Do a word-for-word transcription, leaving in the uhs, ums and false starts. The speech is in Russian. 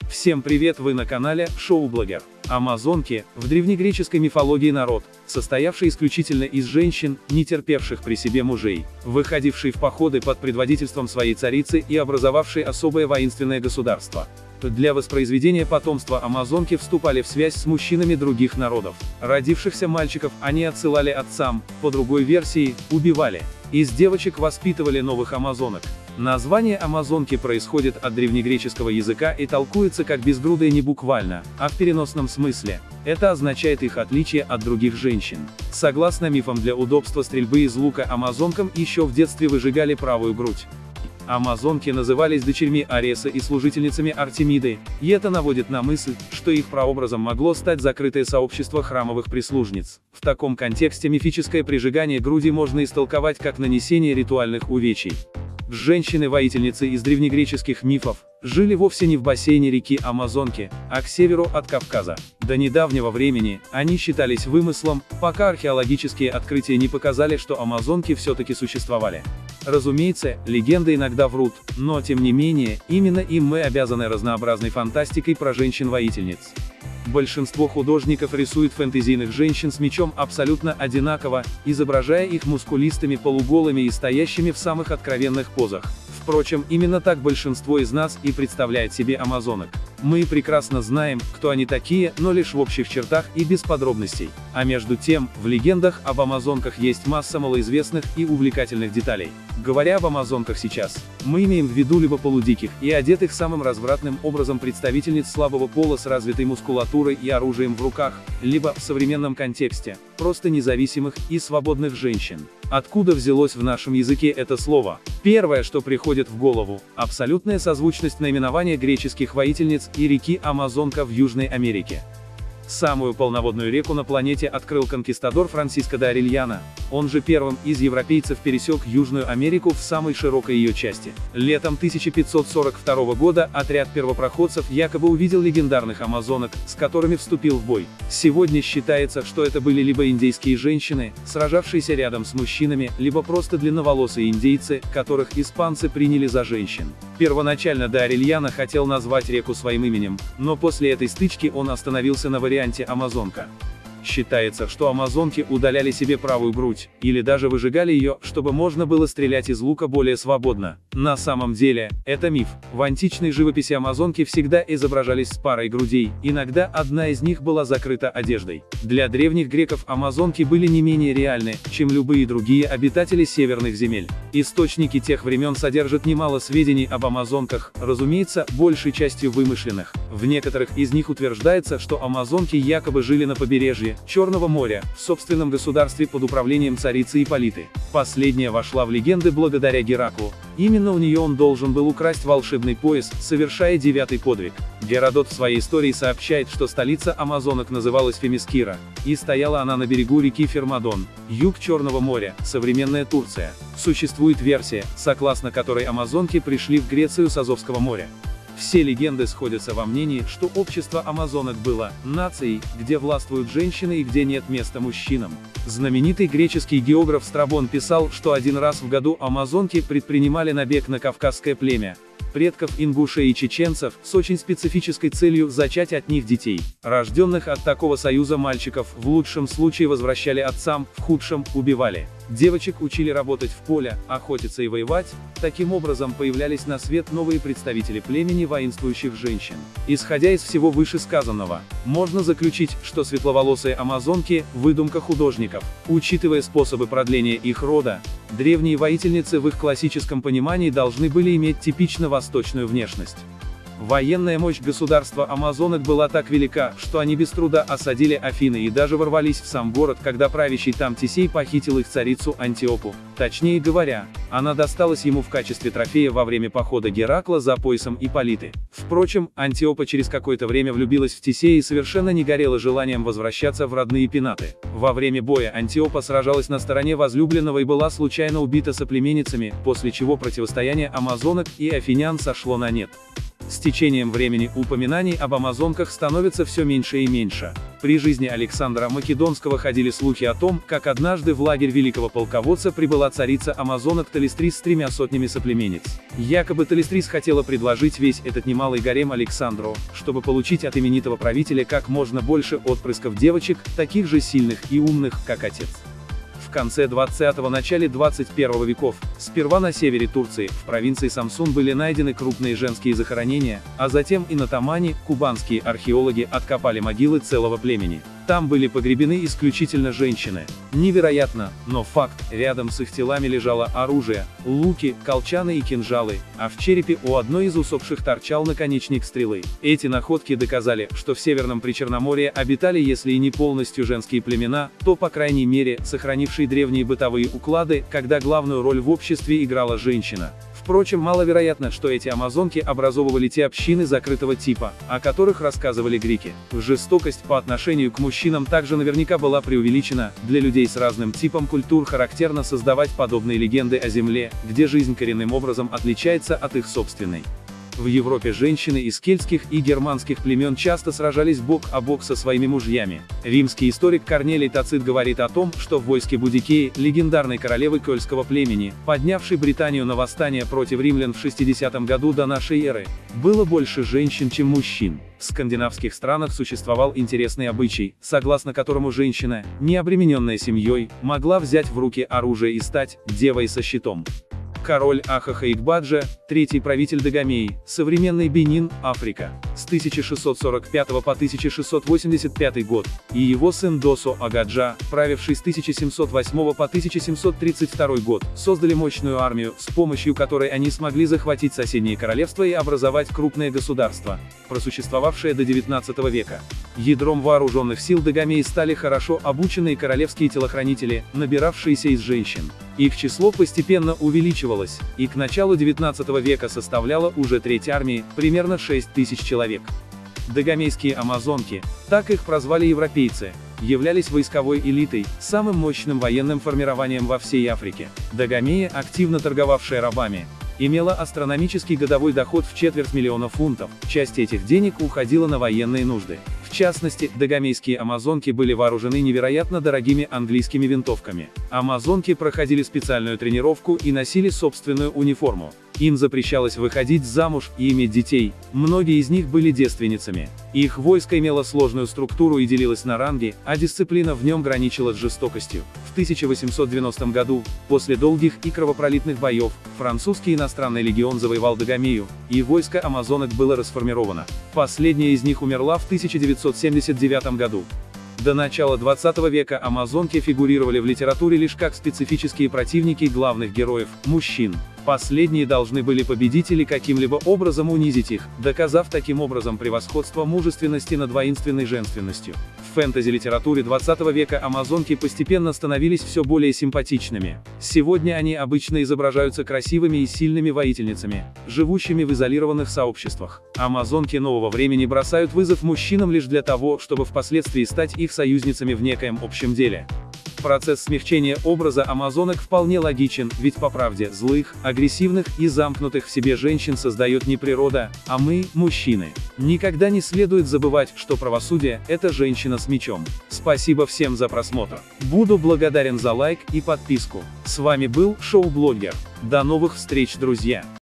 Всем привет, вы на канале Шоу-блогер. Амазонки – в древнегреческой мифологии народ, состоявший исключительно из женщин, не терпевших при себе мужей, выходивший в походы под предводительством своей царицы и образовавший особое воинственное государство. Для воспроизведения потомства амазонки вступали в связь с мужчинами других народов. Родившихся мальчиков они отсылали отцам, по другой версии, убивали. Из девочек воспитывали новых амазонок. Название амазонки происходит от древнегреческого языка и толкуется как безгрудые не буквально, а в переносном смысле. Это означает их отличие от других женщин. Согласно мифам, для удобства стрельбы из лука амазонкам еще в детстве выжигали правую грудь. Амазонки назывались дочерьми Ареса и служительницами Артемиды, и это наводит на мысль, что их прообразом могло стать закрытое сообщество храмовых прислужниц. В таком контексте мифическое прижигание груди можно истолковать как нанесение ритуальных увечий. Женщины-воительницы из древнегреческих мифов жили вовсе не в бассейне реки Амазонки, а к северу от Кавказа. До недавнего времени они считались вымыслом, пока археологические открытия не показали, что амазонки все-таки существовали. Разумеется, легенды иногда врут, но тем не менее, именно им мы обязаны разнообразной фантастикой про женщин-воительниц. Большинство художников рисуют фэнтезийных женщин с мечом абсолютно одинаково, изображая их мускулистыми, полуголыми и стоящими в самых откровенных позах. Впрочем, именно так большинство из нас и представляет себе амазонок. Мы прекрасно знаем, кто они такие, но лишь в общих чертах и без подробностей. А между тем, в легендах об амазонках есть масса малоизвестных и увлекательных деталей. Говоря об амазонках сейчас, мы имеем в виду либо полудиких и одетых самым развратным образом представительниц слабого пола с развитой мускулатурой и оружием в руках, либо, в современном контексте, просто независимых и свободных женщин. Откуда взялось в нашем языке это слово? Первое, что приходит в голову – абсолютная созвучность наименования греческих воительниц и реки Амазонка в Южной Америке. Самую полноводную реку на планете открыл конкистадор Франсиско де Орельяно, он же первым из европейцев пересек Южную Америку в самой широкой ее части. Летом тысяча пятьсот сорок второго года отряд первопроходцев якобы увидел легендарных амазонок, с которыми вступил в бой. Сегодня считается, что это были либо индейские женщины, сражавшиеся рядом с мужчинами, либо просто длинноволосые индейцы, которых испанцы приняли за женщин. Первоначально де Орельяно хотел назвать реку своим именем, но после этой стычки он остановился на варианте Амазонка. Считается, что амазонки удаляли себе правую грудь, или даже выжигали ее, чтобы можно было стрелять из лука более свободно. На самом деле, это миф. В античной живописи амазонки всегда изображались с парой грудей, иногда одна из них была закрыта одеждой. Для древних греков амазонки были не менее реальны, чем любые другие обитатели северных земель. Источники тех времен содержат немало сведений об амазонках, разумеется, большей частью вымышленных. В некоторых из них утверждается, что амазонки якобы жили на побережье Черного моря, в собственном государстве под управлением царицы Ипполиты. Последняя вошла в легенды благодаря Гераклу. Именно у нее он должен был украсть волшебный пояс, совершая девятый подвиг. Геродот в своей истории сообщает, что столица амазонок называлась Фемискира, и стояла она на берегу реки Фермадон, юг Черного моря, современная Турция. Существует версия, согласно которой амазонки пришли в Грецию с Азовского моря. Все легенды сходятся во мнении, что общество амазонок было нацией, где властвуют женщины и где нет места мужчинам. Знаменитый греческий географ Страбон писал, что один раз в году амазонки предпринимали набег на кавказское племя, предков ингушей и чеченцев, с очень специфической целью зачать от них детей. Рожденных от такого союза мальчиков в лучшем случае возвращали отцам, в худшем – убивали. Девочек учили работать в поле, охотиться и воевать. Таким образом появлялись на свет новые представители племени воинствующих женщин. Исходя из всего вышесказанного, можно заключить, что светловолосые амазонки – выдумка художников. Учитывая способы продления их рода, древние воительницы в их классическом понимании должны были иметь типично восточную внешность. Военная мощь государства амазонок была так велика, что они без труда осадили Афины и даже ворвались в сам город, когда правящий там Тесей похитил их царицу Антиопу. Точнее говоря, она досталась ему в качестве трофея во время похода Геракла за поясом Ипполиты. Впрочем, Антиопа через какое-то время влюбилась в Тесея и совершенно не горела желанием возвращаться в родные Пенаты. Во время боя Антиопа сражалась на стороне возлюбленного и была случайно убита соплеменницами, после чего противостояние амазонок и афинян сошло на нет. С течением времени упоминаний об амазонках становится все меньше и меньше. При жизни Александра Македонского ходили слухи о том, как однажды в лагерь великого полководца прибыла царица амазонок Талистрис с тремя сотнями соплеменниц. Якобы Талистрис хотела предложить весь этот немалый гарем Александру, чтобы чтобы получить от именитого правителя как можно больше отпрысков девочек, таких же сильных и умных, как отец. В конце двадцатого – начале двадцать первого веков, сперва на севере Турции, в провинции Самсун были найдены крупные женские захоронения, а затем и на Тамане, кубанские археологи откопали могилы целого племени. Там были погребены исключительно женщины. Невероятно, но факт, рядом с их телами лежало оружие, луки, колчаны и кинжалы, а в черепе у одной из усопших торчал наконечник стрелы. Эти находки доказали, что в Северном Причерноморье обитали, если и не полностью женские племена, то по крайней мере, сохранившие древние бытовые уклады, когда главную роль в обществе играла женщина. Впрочем, маловероятно, что эти амазонки образовывали те общины закрытого типа, о которых рассказывали греки. Жестокость по отношению к мужчинам также наверняка была преувеличена. Для людей с разным типом культур характерно создавать подобные легенды о земле, где жизнь коренным образом отличается от их собственной. В Европе женщины из кельтских и германских племен часто сражались бок о бок со своими мужьями. Римский историк Корнелий Тацит говорит о том, что в войске Будикеи, легендарной королевы кельтского племени, поднявшей Британию на восстание против римлян в шестидесятом году до нашей эры, было больше женщин, чем мужчин. В скандинавских странах ссуществовал интересный обычай, согласно которому женщина, не обремененная семьей, могла взять в руки оружие и стать девой со щитом. Король Ахаха-Игбаджа, третий правитель Дагомеи, современный Бенин, Африка, с тысяча шестьсот сорок пятого по тысяча шестьсот восемьдесят пятый год, и его сын Досо Агаджа, правивший с тысяча семьсот восьмого по тысяча семьсот тридцать второй год, создали мощную армию, с помощью которой они смогли захватить соседние королевства и образовать крупное государство, просуществовавшее до девятнадцатого века. Ядром вооруженных сил Дагомеи стали хорошо обученные королевские телохранители, набиравшиеся из женщин. Их число постепенно увеличивалось, и к началу девятнадцатого века составляло уже треть армии, примерно шесть тысяч человек. Дагомейские амазонки, так их прозвали европейцы, являлись войсковой элитой, самым мощным военным формированием во всей Африке. Дагомея, активно торговавшая рабами, имела астрономический годовой доход в четверть миллиона фунтов, часть этих денег уходила на военные нужды. В частности, дагомейские амазонки были вооружены невероятно дорогими английскими винтовками. Амазонки проходили специальную тренировку и носили собственную униформу. Им запрещалось выходить замуж и иметь детей, многие из них были девственницами. Их войско имело сложную структуру и делилось на ранги, а дисциплина в нем граничила с жестокостью. В тысяча восемьсот девяностом году, после долгих и кровопролитных боев, французский иностранный легион завоевал Дагомею, и войско амазонок было расформировано. Последняя из них умерла в тысяча девятьсот семьдесят девятом году. До начала двадцатого века амазонки фигурировали в литературе лишь как специфические противники главных героев – мужчин. Последние должны были победить или каким-либо образом унизить их, доказав таким образом превосходство мужественности над воинственной женственностью. В фэнтези-литературе двадцатого века амазонки постепенно становились все более симпатичными. Сегодня они обычно изображаются красивыми и сильными воительницами, живущими в изолированных сообществах. Амазонки нового времени бросают вызов мужчинам лишь для того, чтобы впоследствии стать их союзницами в некоем общем деле. Процесс смягчения образа амазонок вполне логичен, ведь по правде, злых, агрессивных и замкнутых в себе женщин создает не природа, а мы, мужчины. Никогда не следует забывать, что правосудие – это женщина с мечом. Спасибо всем за просмотр. Буду благодарен за лайк и подписку. С вами был Шоу Блогер. До новых встреч, друзья!